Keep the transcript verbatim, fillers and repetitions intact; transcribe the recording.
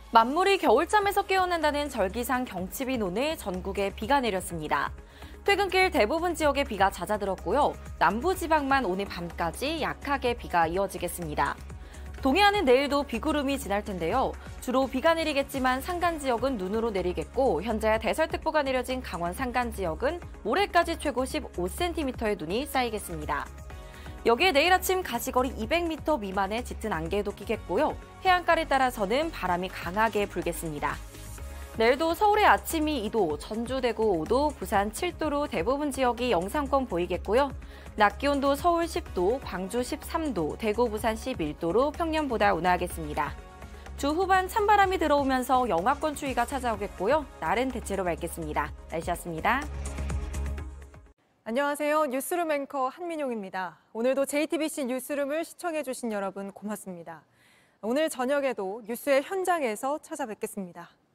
만물이 겨울잠에서 깨어난다는 절기상 경칩이 오늘 전국에 비가 내렸습니다. 퇴근길 대부분 지역에 비가 잦아들었고요. 남부지방만 오늘 밤까지 약하게 비가 이어지겠습니다. 동해안은 내일도 비구름이 지날 텐데요. 주로 비가 내리겠지만 산간 지역은 눈으로 내리겠고 현재 대설특보가 내려진 강원 산간 지역은 모레까지 최고 십오 센티미터의 눈이 쌓이겠습니다. 여기에 내일 아침 가시거리 이백 미터 미만의 짙은 안개도 끼겠고요. 해안가를 따라서는 바람이 강하게 불겠습니다. 내일도 서울의 아침이 이 도, 전주, 대구 오 도, 부산 칠 도로 대부분 지역이 영상권 보이겠고요. 낮 기온도 서울 십 도, 광주 십삼 도, 대구, 부산 십일 도로 평년보다 온화하겠습니다. 주 후반 찬바람이 들어오면서 영하권 추위가 찾아오겠고요. 날은 대체로 맑겠습니다. 날씨였습니다. 안녕하세요. 뉴스룸 앵커 한민용입니다. 오늘도 제이티비씨 뉴스룸을 시청해주신 여러분 고맙습니다. 오늘 저녁에도 뉴스의 현장에서 찾아뵙겠습니다.